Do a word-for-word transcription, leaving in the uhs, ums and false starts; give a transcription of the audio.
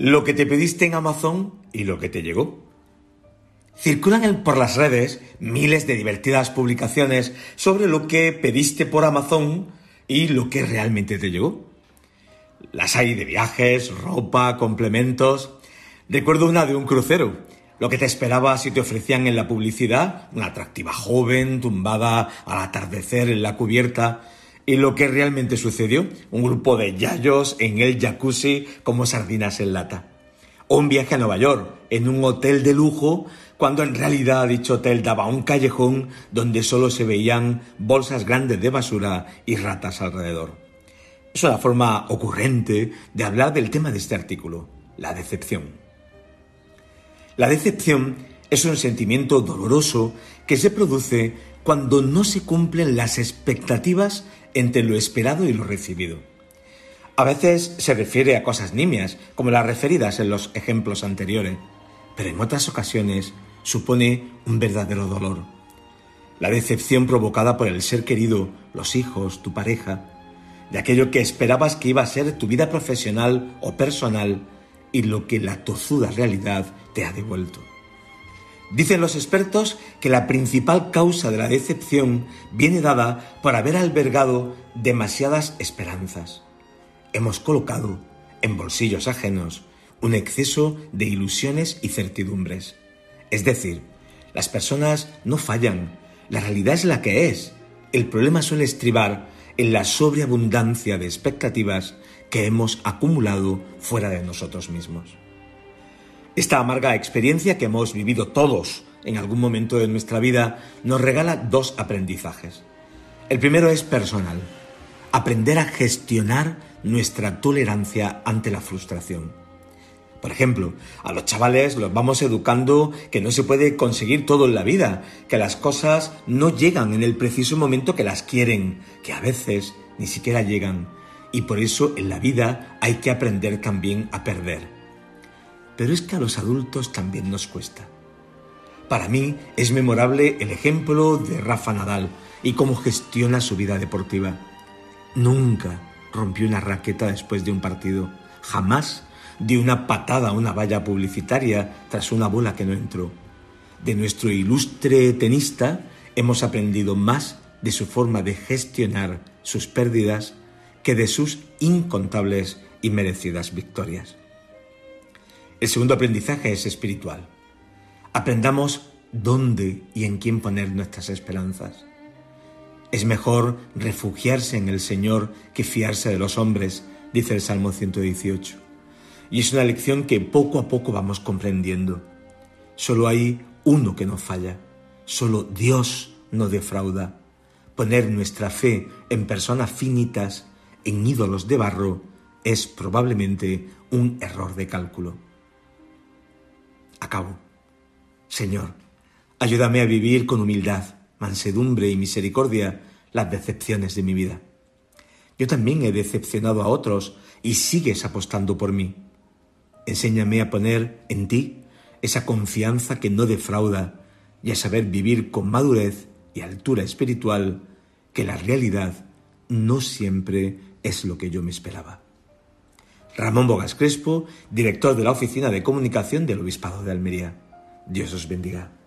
lo que te pediste en Amazon y lo que te llegó. Circulan por las redes miles de divertidas publicaciones sobre lo que pediste por Amazon y lo que realmente te llegó. Las hay de viajes, ropa, complementos. Recuerdo una de un crucero. Lo que te esperabas y te ofrecían en la publicidad, una atractiva joven tumbada al atardecer en la cubierta. Y lo que realmente sucedió, un grupo de yayos en el jacuzzi como sardinas en lata. O un viaje a Nueva York, en un hotel de lujo, cuando en realidad dicho hotel daba a un callejón donde solo se veían bolsas grandes de basura y ratas alrededor. Es una forma ocurrente de hablar del tema de este artículo, la decepción. La decepción es un sentimiento doloroso que se produce cuando no se cumplen las expectativas entre lo esperado y lo recibido. A veces se refiere a cosas nimias, como las referidas en los ejemplos anteriores, pero en otras ocasiones supone un verdadero dolor. La decepción provocada por el ser querido, los hijos, tu pareja, de aquello que esperabas que iba a ser tu vida profesional o personal y lo que la tozuda realidad te ha devuelto. Dicen los expertos que la principal causa de la decepción viene dada por haber albergado demasiadas esperanzas. Hemos colocado en bolsillos ajenos un exceso de ilusiones y certidumbres. Es decir, las personas no fallan, la realidad es la que es. El problema suele estribar en la sobreabundancia de expectativas que hemos acumulado fuera de nosotros mismos. Esta amarga experiencia que hemos vivido todos en algún momento de nuestra vida nos regala dos aprendizajes. El primero es personal, aprender a gestionar nuestra tolerancia ante la frustración. Por ejemplo, a los chavales los vamos educando que no se puede conseguir todo en la vida, que las cosas no llegan en el preciso momento que las quieren, que a veces ni siquiera llegan, y por eso en la vida hay que aprender también a perder. Pero es que a los adultos también nos cuesta. Para mí es memorable el ejemplo de Rafa Nadal y cómo gestiona su vida deportiva. Nunca rompió una raqueta después de un partido, jamás dio una patada a una valla publicitaria tras una bola que no entró. De nuestro ilustre tenista hemos aprendido más de su forma de gestionar sus pérdidas que de sus incontables y merecidas victorias. El segundo aprendizaje es espiritual. Aprendamos dónde y en quién poner nuestras esperanzas. Es mejor refugiarse en el Señor que fiarse de los hombres, dice el Salmo ciento dieciocho. Y es una lección que poco a poco vamos comprendiendo. Solo hay uno que no falla, solo Dios no defrauda. Poner nuestra fe en personas finitas, en ídolos de barro, es probablemente un error de cálculo. Acabo. Señor, ayúdame a vivir con humildad, mansedumbre y misericordia las decepciones de mi vida. Yo también he decepcionado a otros y sigues apostando por mí. Enséñame a poner en ti esa confianza que no defrauda y a saber vivir con madurez y altura espiritual, que la realidad no siempre es lo que yo me esperaba. Ramón Bogas Crespo, director de la Oficina de Comunicación del Obispado de Almería. Dios os bendiga.